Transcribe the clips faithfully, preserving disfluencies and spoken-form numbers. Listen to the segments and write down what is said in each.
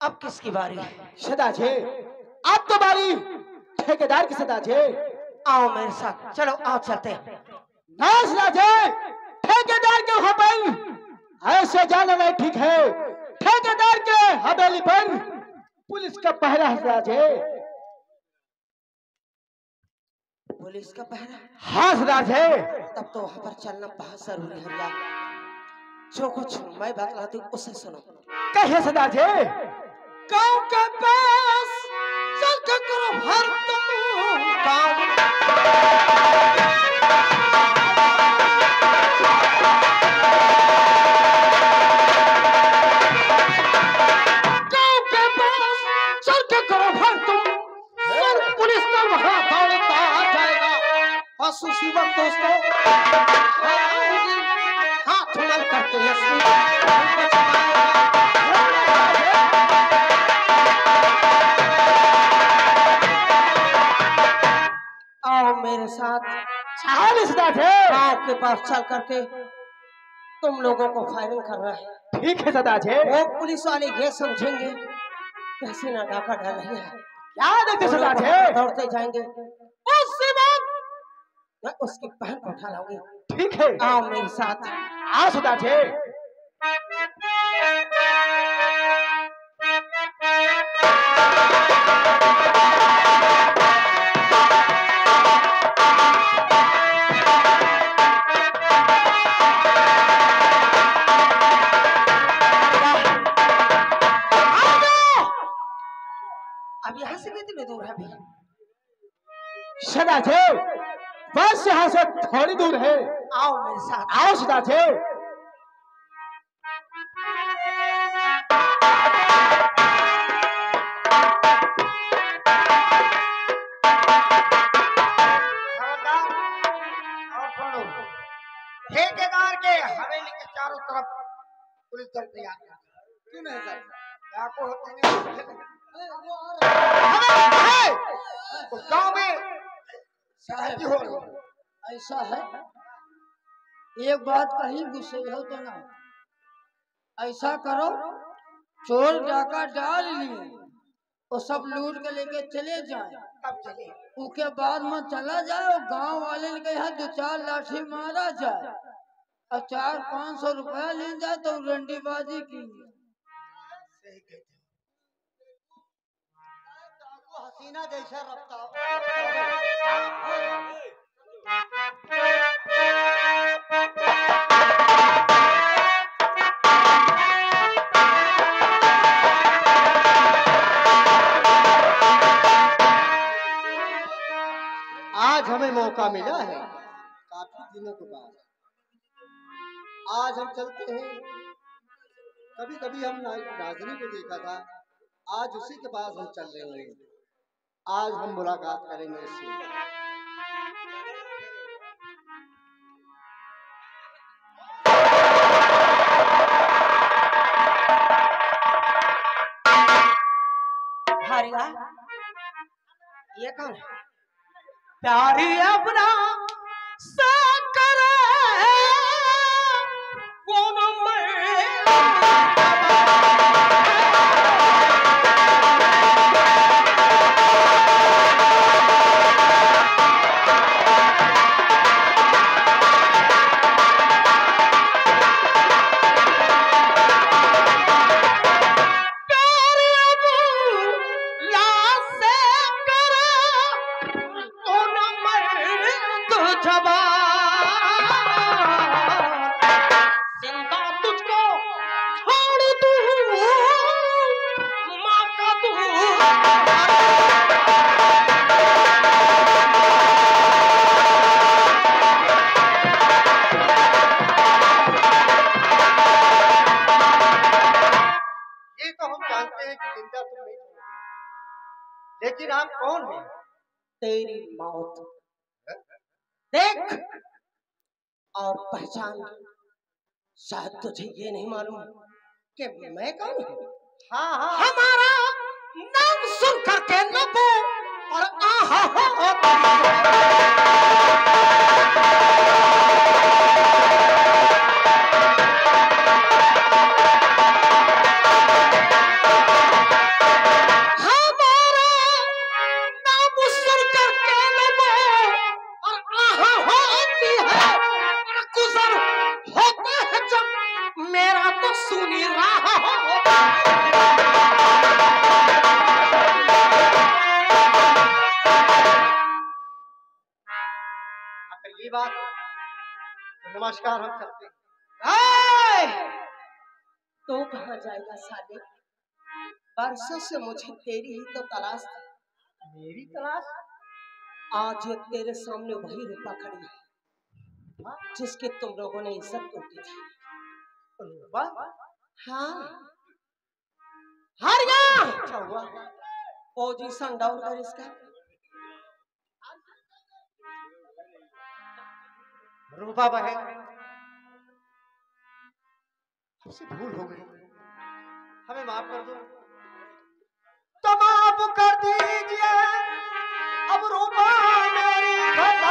अब किसकी बारी है? सदा जी, अब तो बारी ठेकेदार की। सदा जी आओ मेरे साथ, चलो आओ चलते हैं। ना सदा जी, ठेकेदार के वहां पर ऐसे जाना नहीं ठीक है। ठेकेदार के हवेली पर पुलिस का पहरा है सदा जी। पुलिस का पहरा? हाँ सदा जी। तब तो वहां पर चलना बहुत जरूरी है भैया। जो कुछ मैं बतलाती हूँ उसे सुनो। कहिए सदा जी। गाँव के पास चल के करो हर तुम गाँव गाँव के पास चल के करो हर तुम, सर पुलिस का वहां दौड़ता आ जाएगा। बस उसी वक्त दोस्तों हाथ मल करके आओ मेरे साथ। गाँव के पास चल करके तुम लोगों को फायरिंग करना है। ठीक है सदा जी। वो पुलिस वाले ये समझेंगे कैसे ना डाका डाल रही है। क्या देखते सदा जी? दौड़ते जाएंगे, उसके बाद मैं उसकी बहन को उठा लाऊंगी। ठीक है, आओ मेरे साथ। आओ सदा जी। अब यहाँ से कितनी दूर है भैया? सदा जी, बस यहाँ से थोड़ी दूर है। आओ मेरे साथ। आओ सदा जी। ठेकेदार के हवेली के चारों तरफ पुलिस दल तैयार है। क्यों नहीं सर? क्या को होते उस गांव में शादी हो रही। ऐसा है, एक बात कही गुस्से हो तो ना, ऐसा करो चोर डाका डाल लिए और सब लूट के लेके चले जाए। कब चले? उसके बाद में चला जाए और गांव वाले के यहाँ दो चार लाठी मारा जाए और चार पाँच सौ रुपया ले जाए तो रंडीबाजी की। हसीना जैसा रफ्तार। आज हमें मौका मिला है काफी दिनों के बाद। आज हम चलते हैं। कभी कभी हम नाजनी को देखा था, आज उसी के पास हम चल रहे हैं। आज हम मुलाकात करेंगे उससे। भारिया, ये कौन है? प्यारी अपना सा करे कौन लेकिन आप कौन हैं? तेरी मौत देख और पहचान। शायद तुझे ये नहीं मालूम कि मैं कौन हूँ। हाँ हाँ, हमारा नाम सुन करके नको और आहा सुनी रहा हूं। अगर ये बात तो नमस्कार, हम चलते हैं। तो कहाँ जाएगा साले? बरसों से मुझे तेरी ही तो तलाश थी। मेरी तलाश? आज ये तेरे सामने वही रूपा खड़ी है जिसके तुम लोगों ने इज्जत तोड़ी थी। रूपा? हाँ, हर गया। अच्छा हुआ पोजीशन डाउन कर इसका। रूपा बहन, हमसे भूल हो गई, हमें माफ कर दो। तो माफ कर दीजिए अब रूपा मेरी खता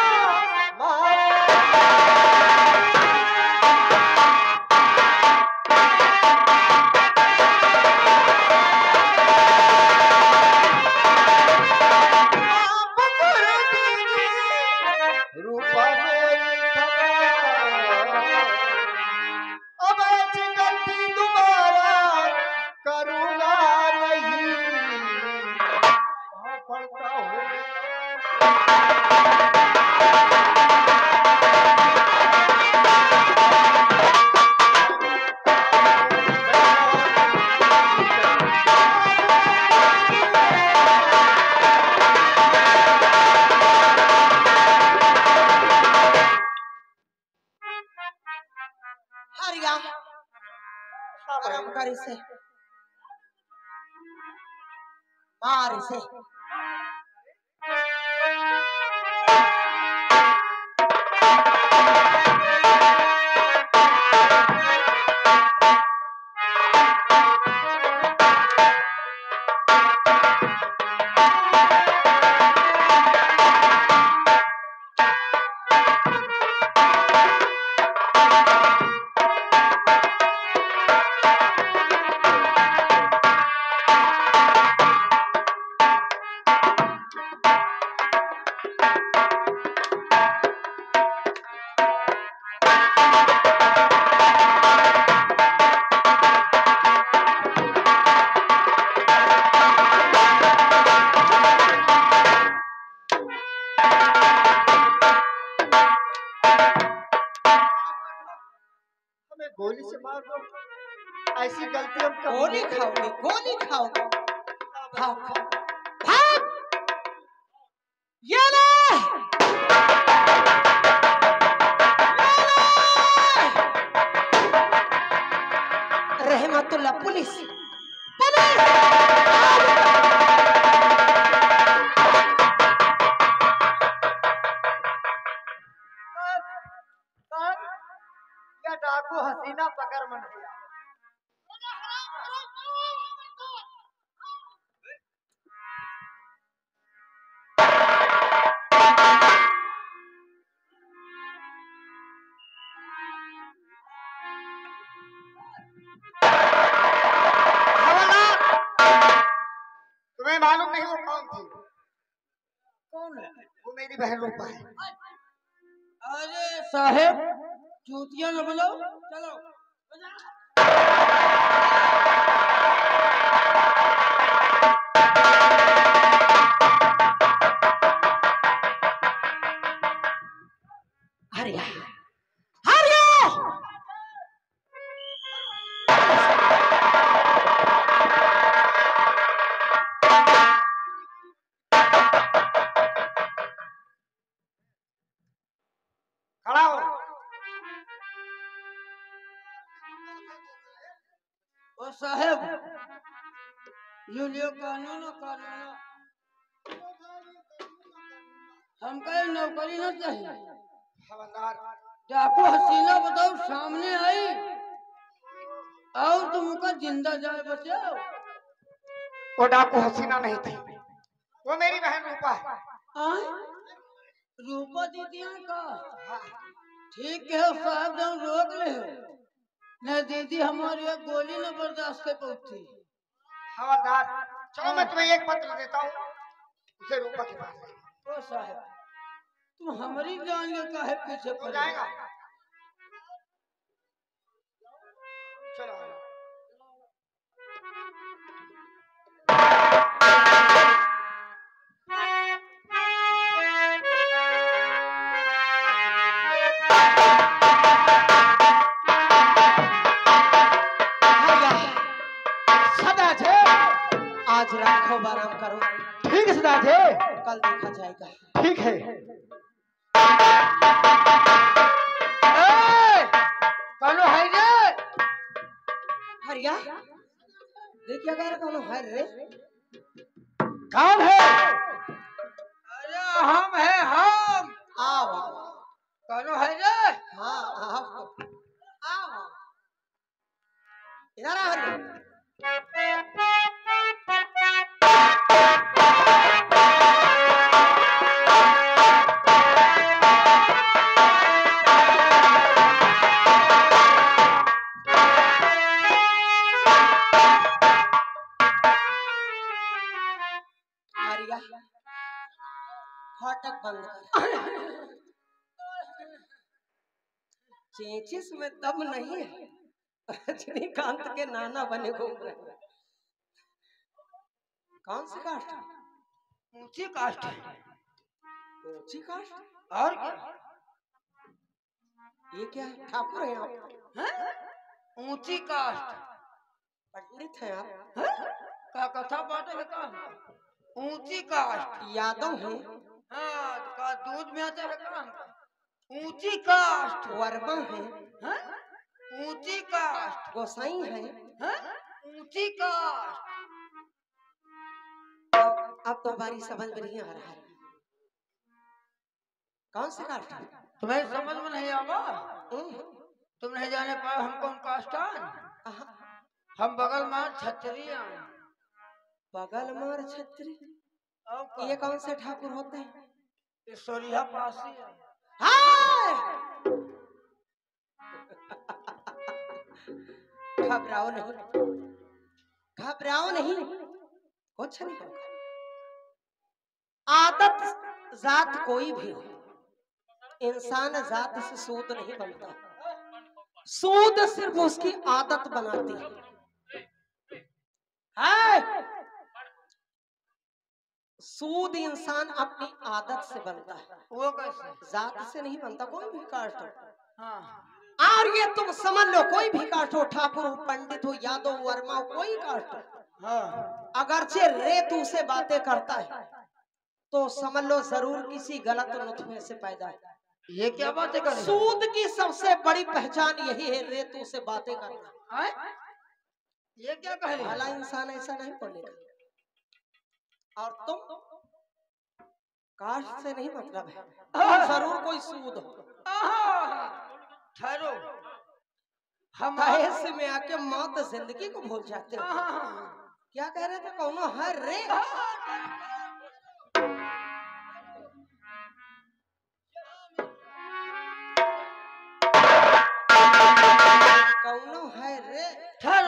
कर इसे, मार इसे। गोली से मार दो, ऐसी गलती हम कभी गोली खाओगे, गोली खाओगे। भाग भाग, ये ले, रहमतुल्लाह पुलिस पुलिस। डाकू हसीना पकड़ मन गया। तुम्हें मालूम नहीं वो कौन थी? कौन है? वो मेरी बहन रूपा है। अरे साहेब, चूतिया न बोलो, चलो हरिया हरिया। खड़ा हो। ओ साहेब, यू लियो कानून कानून, हमका ये नौकरी न चाहिए। डाकू हसीना बताओ सामने आई और तुमका जिंदा जाए बचाओ। वो डाकू हसीना नहीं थी, वो मेरी बहन रूपा है। आए? रूपा दीदिया का? ठीक है साहब, जब रोक ले न दीदी हमारी एक गोली न बर्दाश्त कर पहुंची। हवलदार, चलो मैं तुम्हें एक पत्र देता हूँ, उसे रूपा के पास ले। ओ साहब, तुम हमारी जान के काहे पीछे हो पड़े? जाएगा। चलो राधे। कल देखा जाएगा। ठीक है। कौनो है रे? हरिया देखिए अगर कौन है रे। कौन है? अरे हम है हम। आओ आओ। कौनो है रे? हाँ आओ आओ इधर आ हरिया। हरिया फाटक बंद कर। चेचिस में दम नहीं है। रजनीकांत के नाना बने घूम रहे हैं। कौन सी कास्ट है? ऊंची कास्ट है। ऊंची कास्ट? और क्या? ये क्या है? ठाकुर है आप? हैं? ऊंची कास्ट। पंडित है आप? का कथा बाटे है का? ऊंची कास्ट। यादव है? हाँ, का दूध में आते है का? ऊंची कास्ट। वर्मा है? हैं? ऊंची कास्ट। गोसाई है? हैं? ऊंची कास्ट। अब अब तो हमारी समझ में नहीं आ रहा है। कौन सी कास्ट है? तुम्हें समझ में नहीं आवा? हम्म, तुम नहीं जाने पाए हम कौन कास्ट हैं? आहा, हम बगल मार छतरी हैं। बगल मार छत्री? और का? ये कौन से ठाकुर होते हैं? ये सोरिया पासी है। हाय! घबराओ नहीं, घबराओ नहीं, कुछ नहीं होगा। आदत जात कोई भी हो, इंसान जात से सूद नहीं बनता। सूद सिर्फ उसकी आदत बनाती है। हाय! सूद इंसान अपनी आदत से बनता है, वो कैसे? जात से नहीं बनता। कोई भी कास्ट हो, हाँ। और ये तुम समझ लो, कोई भी कास्ट हो, ठाकुर हो, पंडित हो, यादव, वर्मा हो, कोई कास्ट हो, हाँ। अगरचे रेतू से बातें करता है तो समझ लो जरूर किसी गलत नुतफे से पैदा है। ये क्या बातें कर रहे हो? सूद की सबसे बड़ी पहचान यही है, रेतू से बातें करना। हैं? ये क्या कह रहे भला हो? इंसान ऐसा नहीं बोलेगा। और तुम कास्ट से नहीं मतलब है, तुम जरूर कोई सूद हो। आहा! ठहरो। हम दहेज में आके मौत जिंदगी को भूल जाते हो। आहा! क्या कह रहे थे? कौनो है रे? कौनो है रे? ठहरो।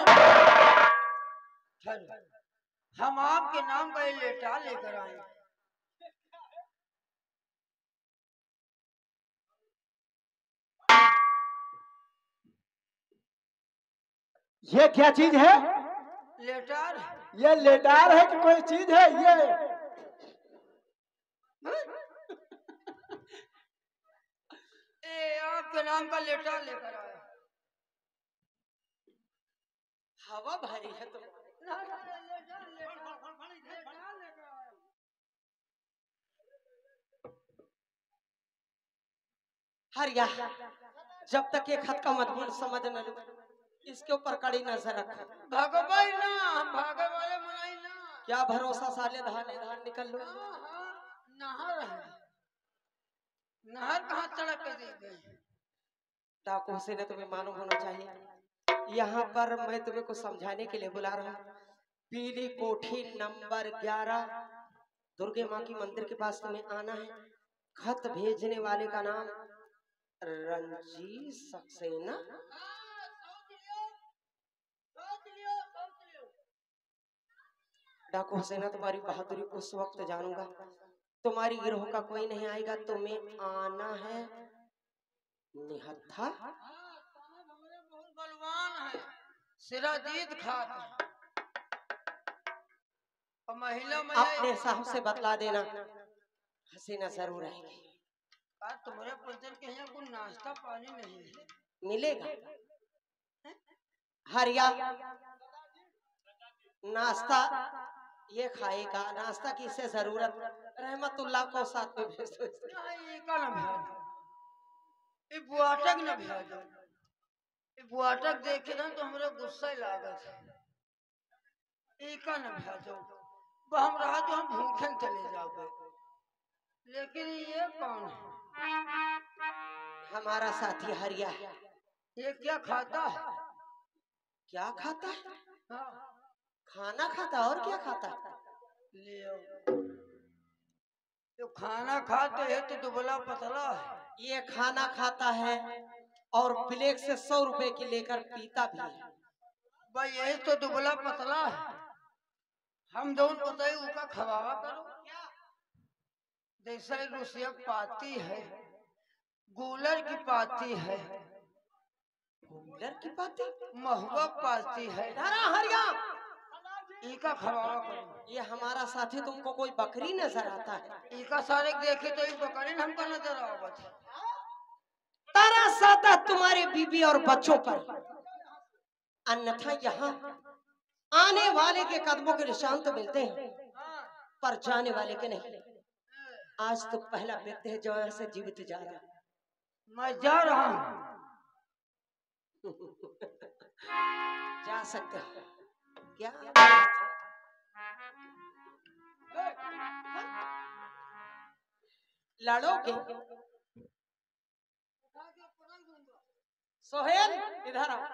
ठहरो। हम आपके नाम का ये लेटा लेकर आए। ये क्या चीज है? लेटार। ये लेटार है कि कोई चीज है ये? ए आपके नाम का लेटार लेकर आया। हवा भारी है तो हरिया, जब तक ये खत का मजमून समझ न लो, इसके ऊपर कड़ी नजर रखा। भागवाई ना, हम भागे वाले मनाई ना। क्या भरोसा, साले धान धान निकल लो। नहर है। नहर कहाँ सड़क के दी गई? डाकू से ने तुम्हें मालूम होना चाहिए। यहाँ पर मैं तुम्हें कुछ समझाने के लिए बुला रहा हूँ। पीली कोठी नंबर ग्यारह, दुर्गे माँ की मंदिर के पास तुम्हें आना है। खत भेजने वाले का नाम रंजीत सक्सेना। डाकू सेना, तुम्हारी बहादुरी उस वक्त जानूंगा, तुम्हारी गिरोह का कोई नहीं आएगा। तुम्हें आना है निहत्था। बहुत बलवान है, सिराजीत खात और महिला में अपने साहब से बतला देना, हसीना जरूर आएगी। तुम्हारे परिजन के यहाँ कोई नाश्ता पानी नहीं है? मिलेगा। हरिया, नाश्ता ये खाएगा नाश्ता की इसे जरूरत। रहमतुल्लाह को साथ में भेज दो इसे। नहीं का ना भेज ये बुआटक ना भेज ये बुआटक देखे ना तो हमरा गुस्सा ही लागत है इका ना भेजो वो हम रहा तो हम भूखे चले जाओगे लेकिन ये कौन है हमारा साथी हरिया है। ये क्या खाता है क्या खाता है? हाँ, खाना खाता है और क्या खाता है? ले आओ। जो खाना खाते है तो दुबला पतला है ये खाना खाता है और ब्लैक से सौ रुपए की लेकर पीता भी है। भाई यही तो दुबला पतला है हम दोनों बताए उसका खवावा करो जैसा रुसिया पाती है गूलर की पाती है कूलर की पाती महुआ पाती है नारा हरिया इका खवावा करो ये हमारा साथी तुमको कोई बकरी नजर आता है? इका सारे देखे तो एक बकरी हमको नजर आवत है तरस आता तुम्हारे बीबी और बच्चों पर। अन्यथा यहाँ आने वाले के कदमों के निशान तो मिलते हैं पर जाने वाले के नहीं। आज तो पहला व्यक्ति है जो यहाँ से जीवित जा रहा है। मैं जा रहा हूँ जा सकते हो क्या? लड़ोगे? सोहेल इधर आओ।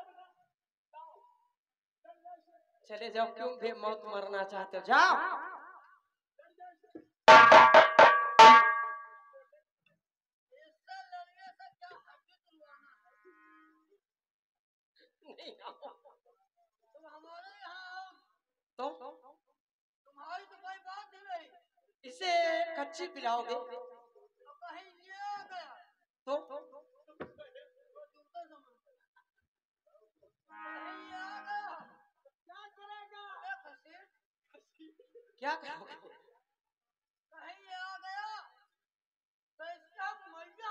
चले जाओ क्यों भी मौत मरना चाहते हो जाओ। नहीं आओ। तो तुम्हारी तो कोई बात ही नहीं इसे कच्ची पिलाओगे तो कहीं ये आ गया तो कहीं ये आ गया क्या करेगा ए खसी क्या करोगे? कहीं ये आ गया तो इसका मैया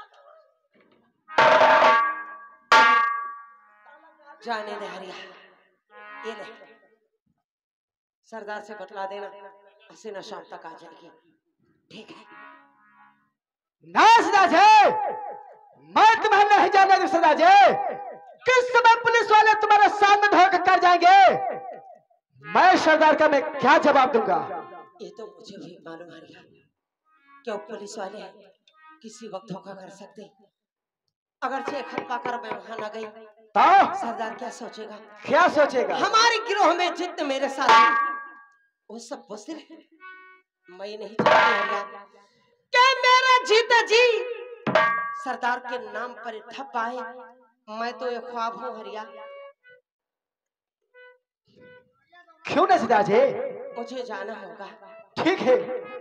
जाने दे हरिया ये ले सरदार से बतला देना हसीना शाम तक आ जाएगी ठीक है? ना सदाजे मैं तुम्हें नहीं जाने दूं सदाजे किस समय पुलिस वाले तुम्हारे सामने धोखा कर जाएंगे मैं सरदार का मैं क्या जवाब दूंगा? ये तो मुझे भी मालूम हरिया क्यों पुलिस वाले किसी वक्त धोखा कर सकते। अगर चेक खत पाकर मैं वहां न गई तो सरदार क्या सोचेगा? क्या सोचेगा? हमारे गिरोह में जितने मेरे साथी वो सब बुज़दिल हैं। मैं नहीं चाहती हरिया कि मेरा जीता जी सरदार के नाम पर ठप आए। मैं तो ये ख्वाब हूँ हरिया। क्यों ना सदाजे मुझे जाना होगा। ठीक है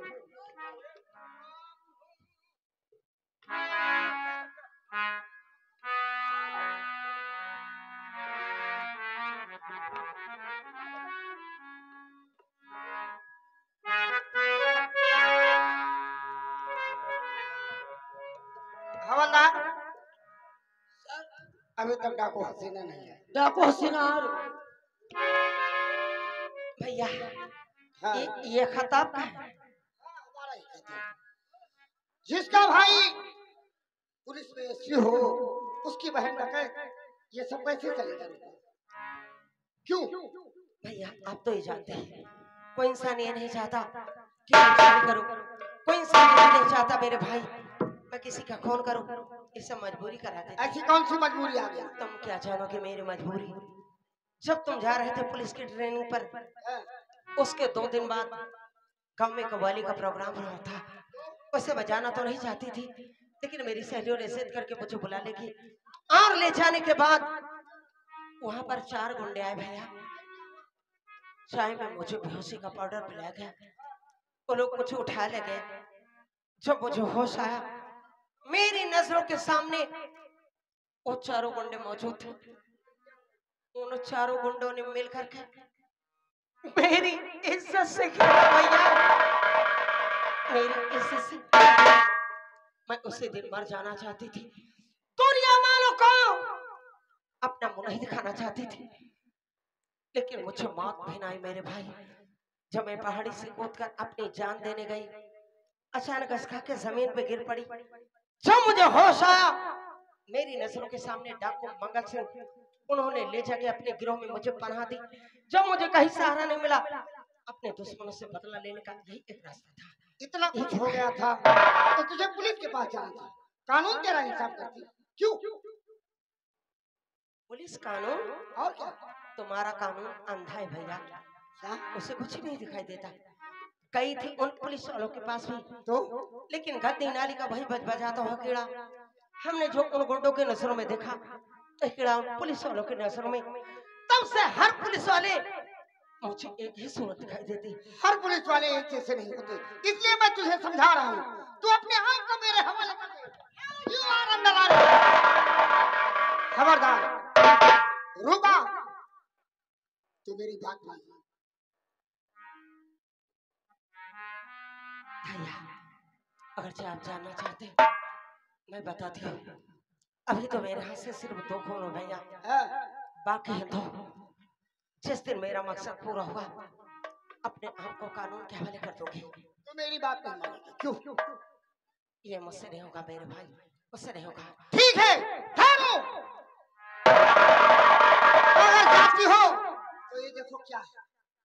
हवलदार अभी तक डाकू हसीना नहीं है। डाकू हसीना भैया हाँ। ये, ये खताब का है। हमारा ही कहते हैं। जिसका भाई पुलिस में एसपी हो उसकी बहन डकैत ये सब कैसे चलेगा? क्यों? भैया आप तो ये जानते हैं कोई इंसान ये नहीं चाहता कि मैं चोरी करूं। कोई इंसान ये नहीं चाहता मेरे भाई मैं किसी का खून करूं। इससे मजबूरी करा देते। ऐसी कौन सी मजबूरी आ गया? तुम क्या जानोगे मेरी मजबूरी? जब तुम जा रहे थे पुलिस की ट्रेनिंग पर उसके दो दिन बाद गांव में कव्वाली का प्रोग्राम हो रहा था। वैसे मैं जाना तो नहीं चाहती थी लेकिन मेरी सहेलियों ने जिद करके मुझे बुला लेगी और ले जाने के बाद वहां पर चार गुंडे आए भैया। चाय में मुझे बेहोशी का पाउडर पिलाया गया। वो लोग मुझे उठा ले गए। जब मुझे होश आया मेरी नजरों के सामने वो चारों गुंडे मौजूद थे। उन चारों गुंडों ने मिलकर के मेरी इज्जत से खेला भैया। मेरी इज्जत से मैं उसी दिन मर जाना चाहती थी। दुनिया वालों को अपना मुंह नहीं दिखाना चाहती थी लेकिन मुझे मौत पहनाई मेरे भाई। जब मैं पहाड़ी से कूदकर अपनी जान देने गई, अचानक असखा के जमीन पे गिर पड़ी। जब मुझे होश आया, मेरी नजरों के सामने डाकू मंगल सिंह, उन्होंने ले जाके अपने गिरोह में मुझे पनाह दी। जब मुझे कहीं सहारा नहीं मिला, अपने दुश्मनों से बदला लेने का यही एक रास्ता था। इतना कुछ हो गया था तो तुझे पुलिस के पास जाना था। कानून तेरा इंसाफ करती, क्यों? पुलिस कानून? और क्या? तुम्हारा कानून अंधा है भैया, उसे कुछ नहीं दिखाई देता। कई थी उन पुलिस वालों के पास भी तो, लेकिन गद्दी नाली का वही बज बजाता हुआ कीड़ा हमने जो उन गुंडों के नजरों में देखा, तो कीड़ा उन पुलिस वालों के नजरों में, तब से हर पुलिस वाले मुझे एक ही सूरत दिखाई देती। हर पुलिस वाले एक जैसे नहीं होते, इसलिए मैं तुझे समझा रहा हूँ। तू अपने आप को मेरे हवाले कर दे। You are under arrest। खबरदार रूपा, तू मेरी बात मान। भैया, अगर आप जानना चाहते मैं बताती हूँ। अभी तो मेरे हाथ से सिर्फ दो खून हो भैया, बाकी है दो। जिस दिन मेरा मकसद पूरा हुआ, अपने आप को कानून के हवाले कर दोगे। तो मेरी बात नहीं मानेगी, क्यों? ये मुझसे नहीं होगा मेरे भाई, मुझसे नहीं होगा। ठीक है, ठहरो। अगर जाती हो तो ये देखो क्या है।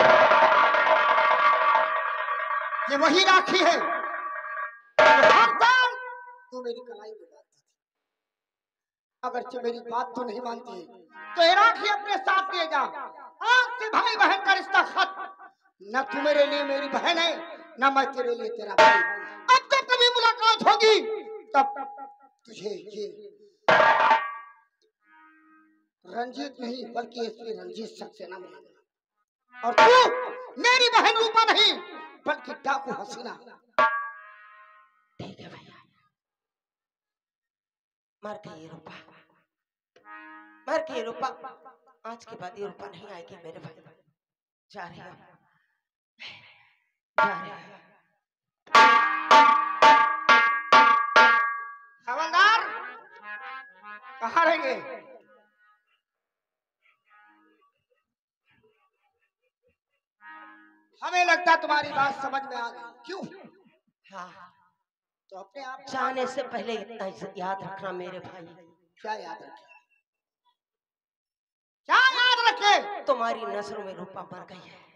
ये वही राखी है जो हर साल तू मेरी कलाई में बांधती थी। अगर मेरी बात तो नहीं मानती है, तो ये राखी अपने साथ ले जा। आज से भाई बहन का रिश्ता खत्म। न तू मेरे लिए मेरी बहन है, न मैं तेरे लिए तेरा भाई। अब जब कभी मुलाकात होगी, तब तुझे ये रंजीत नहीं बल्कि इसलिए रंजीत सक्सेना मिलेगा। और तू मेरी बहन रूपा नहीं बल्कि डाकू हसीना। ठीक है भैया, मर गई रूपा, मर गई रूपा। आज के बाद ये रूपा नहीं आएगी मेरे भाई। जा रही हूँ, जा रही हूँ। हवलदार कहाँ रहेंगे? हमें लगता तुम्हारी बात समझ में आ गई, क्यों? हाँ, तो अपने आप जाने से पहले इतना याद रखना मेरे भाई। क्या याद रखे? क्या याद रखे? तुम्हारी नजरों में रूपा मर गई है।